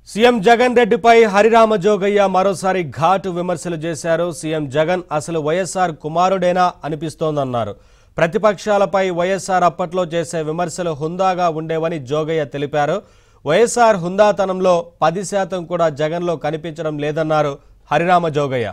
CM Jagan రెడ్డిపై హరిరామ జోగయ్య మరోసారి ఘాటు విమర్శలు చేశారు. సీఎం జగన్ అసలు వైఎస్ఆర్ కుమారుడేనా అనిపిస్తోందన్నారు. ప్రతిపక్షాలపై వైఎస్ఆర్ అప్పట్లో చేసే విమర్శలు హుందాగా ఉండేవని జోగయ్య తెలిపారు. వైఎస్ఆర్ హుందాతనంలో 10% కూడా జగన్లో కనిపించడం లేదన్నారు హరిరామ జోగయ్య.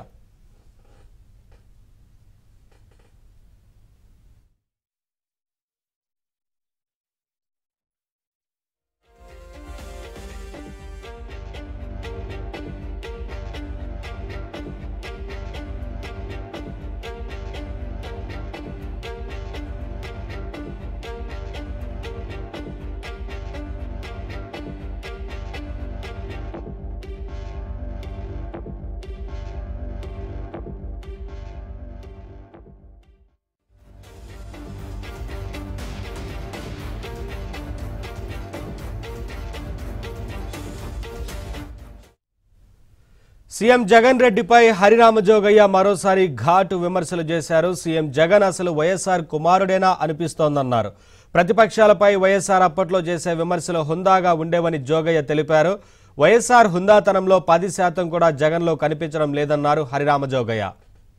సీఎం జగన్ రెడ్డిపై హరిరామ జోగయ్య మరోసారి ఘాటు విమర్శలు చేశారు. సీఎం జగన్ అసలు వైఎస్ఆర్ కుమారుడేనా అనిపిస్తోందన్నారు. ప్రతిపక్షాలపై వైఎస్ఆర్ అప్పట్లో చేసే విమర్శలు హుందాగా ఉండేవని జోగయ్య తెలిపారు. వైఎస్ఆర్ హుందాతనంలో 10% కూడా జగన్లో కనిపించడం లేదన్నారు హరిరామ జోగయ్య.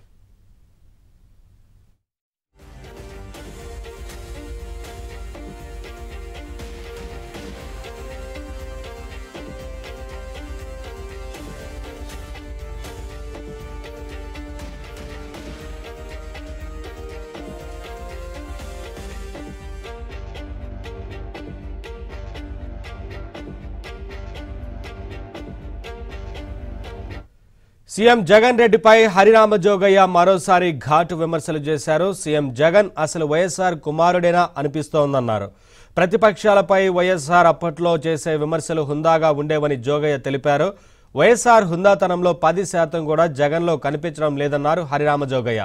సీఎం జగన్ రెడ్డిపై హరిరామ జోగయ్య మరోసారి ఘాటు విమర్శలు చేశారు. సీఎం జగన్ అసలు వైఎస్ఆర్ కుమారుడేనా అనిపిస్తోందన్నారు. ప్రతిపక్షాలపై వైఎస్ఆర్ అప్పట్లో చేసే విమర్శలు హుందాగా ఉండేవని జోగయ్య తెలిపారు. వైఎస్ఆర్ హుందాతనంలో 10% కూడా జగన్లో కనిపించడం లేదన్నారు హరిరామ జోగయ్య.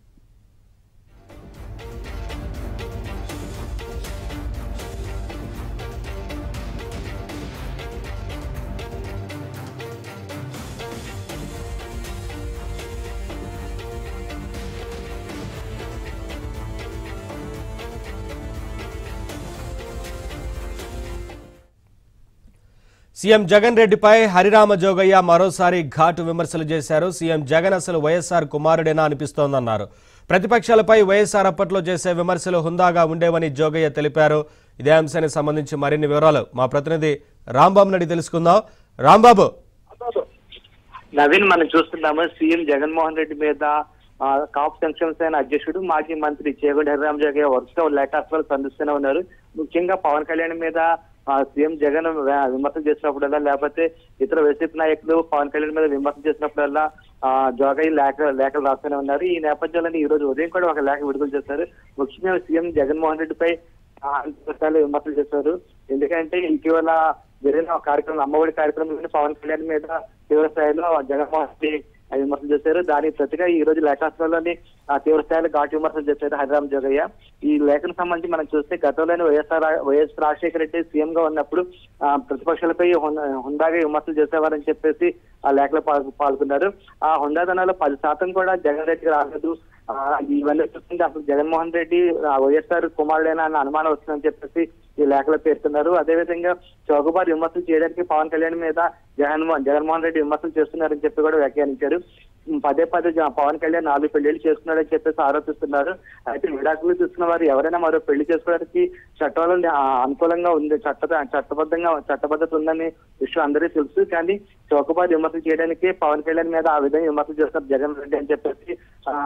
సీఎం జగన్ రెడ్డిపై హరిరామ జోగయ్య మరోసారి ఘాటు విమర్శలు చేశారు. సీఎం జగన్ అసలు వైఎస్ఆర్ కుమారుడేనా అనిపిస్తోందన్నారు. ప్రతిపక్షాలపై వైఎస్ఆర్ అప్పట్లో చేసే విమర్శలు హుందాగా ఉండేవని జోగయ్య తెలిపారు. ఇదే అంశానికి సంబంధించి మరిన్ని వివరాలు మా ప్రతినిధి రాంబాబు నడి తెలుసుకుందాం. రాంబాబు. నవీన్, మనం చూస్తున్నాము సీఎం జగన్మోహన్ రెడ్డి మీద కాపు సంక్షేమ సేన అధ్యక్షుడు మాజీ మంత్రి చేగొండ హరిరామ జోగయ్య వరుసగా లేఖాస్త్రాలు సంధిస్తూనే ఉన్నారు. ముఖ్యంగా పవన్ కళ్యాణ్ మీద సీఎం జగన్ విమర్శలు చేసినప్పుడల్లా, లేకపోతే ఇతర వైసీపీ నాయకులు పవన్ కళ్యాణ్ మీద విమర్శలు చేసినప్పుడల్లా జోగయ్య లేఖలు రాస్తూనే ఉన్నారు. ఈ నేపథ్యంలో ఈ రోజు ఉదయం కూడా ఒక లేఖ విడుదల చేశారు. ముఖ్యంగా సీఎం జగన్మోహన్ రెడ్డిపై విమర్శలు చేశారు. ఎందుకంటే ఇటీవల జరిగిన కార్యక్రమం, అమ్మఒడి కార్యక్రమంలో పవన్ కళ్యాణ్ మీద తీవ్ర స్థాయిలో జగన్మోహన్ రెడ్డి విమర్శలు చేశారు. దానికి ప్రతిగా ఈ రోజు లేఖాస్త్రాల్లోని తీవ్ర స్థాయిలో ఘాటు విమర్శలు చేశారు హరిరామ జోగయ్య. ఈ లేఖను సంబంధించి మనం చూస్తే గతంలోనే వైఎస్ రాజశేఖర రెడ్డి సీఎం గా ఉన్నప్పుడు ప్రతిపక్షాలపై హుందాగా విమర్శలు చేసేవారని చెప్పేసి ఆ లేఖలో పాల్గొన్నారు. ఆ హుందాదనాలో 10% కూడా జగన్ రెడ్డికి రాలేదు. ఇవన్నీ చూస్తుంటే అసలు జగన్మోహన్ రెడ్డి వైఎస్ఆర్ కుమారుడేనా అన్న అనుమానం వస్తుందని చెప్పేసి ఈ లేఖలో పేర్కొన్నారు. అదేవిధంగా చౌకబారు విమర్శలు చేయడానికి పవన్ కళ్యాణ్ మీద జగన్మోహన్ రెడ్డి విమర్శలు చేస్తున్నారని చెప్పి కూడా వ్యాఖ్యానించారు. పదే పవన్ కళ్యాణ్ 4 పెళ్లిళ్ళు చేసుకున్నాడని చెప్పేసి ఆరోపిస్తున్నారు. అయితే విడాకులు తీసుకున్న వారు ఎవరైనా మరో పెళ్లి చేసుకోవడానికి చట్టాలు అనుకూలంగా ఉంది, చట్టబద్ధత ఉందని విషయం అందరికీ తెలుసు. కానీ చౌకబారు విమర్శలు చేయడానికి పవన్ కళ్యాణ్ మీద ఆ విధంగా విమర్శలు చేస్తున్నారు జగన్ రెడ్డి అని చెప్పేసి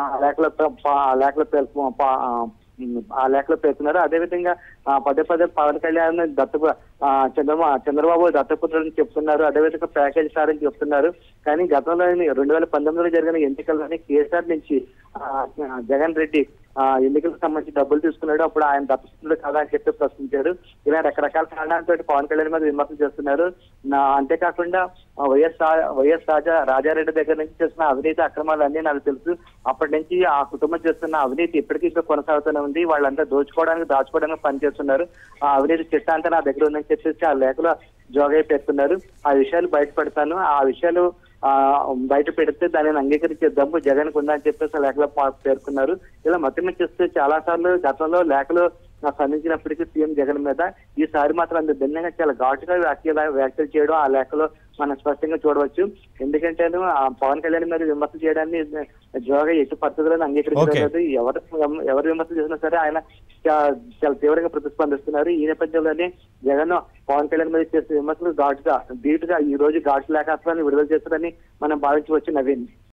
ఆ లేఖలో పేర్కొన్నారు. అదేవిధంగా పదే పవన్ కళ్యాణ్ చంద్రబాబు దత్తపుత్రులని చెప్తున్నారు. అదేవిధంగా ప్యాకేజ్ స్టార్ అని చెప్తున్నారు. కానీ గతంలో 2019లో జరిగిన ఎన్నికల్లోని కేసీఆర్ నుంచి జగన్ రెడ్డి ఎన్నికలకు సంబంధించి డబ్బులు తీసుకున్నాడు. అప్పుడు ఆయన దత్తపుత్రుడు కాదా అని చెప్పి ప్రశ్నించారు. ఇలా రకరకాల కారణాలతో పవన్ కళ్యాణ్ మీద విమర్శలు చేస్తున్నారు. అంతేకాకుండా వైఎస్ రాజారెడ్డి దగ్గర నుంచి చేస్తున్న అవినీతి అక్రమాలన్నీ నాకు తెలుసు. అప్పటి నుంచి ఆ కుటుంబం చేస్తున్న అవినీతి ఇప్పటికీ ఇంకా కొనసాగుతూనే ఉంది. వాళ్ళంతా దాచుకోవడానికి పనిచేస్తున్నారు. ఆ అవినీతి చిట్టా అంతా నా దగ్గర ఉందని చెప్పేసి ఆ లేఖలో జోగయ్య పేర్కొన్నారు. ఆ విషయాలు బయటపడతాను, ఆ విషయాలు బయట పెడితే దానిని అంగీకరించే దమ్ము జగన్ ఉందని చెప్పేసి లేఖలో పేర్కొన్నారు. ఇలా మొత్తం చేస్తే చాలా సార్లు గతంలో లేఖలు స్పందించినప్పటికీ సీఎం జగన్ మీద ఈసారి మాత్రం అంత భిన్నంగా చాలా ఘాటుగా వ్యాఖ్యలు చేయడం, ఆ లేఖలో మనం స్పష్టంగా చూడవచ్చు. ఎందుకంటే పవన్ కళ్యాణ్ మీద విమర్శ చేయడాన్ని జోగా ఎట్టి పరిస్థితులను అంగీకరించలేదు. ఎవరు విమర్శ చేసినా సరే ఆయన చాలా తీవ్రంగా ప్రతిస్పందిస్తున్నారు. ఈ నేపథ్యంలోనే జగన్ పవన్ కళ్యాణ్ మీద చేసే విమర్శలు ధీటుగా ఈ రోజు ఘాటు లేఖాస్త్రాన్ని విడుదల చేస్తారని మనం భావించవచ్చు నవీన్.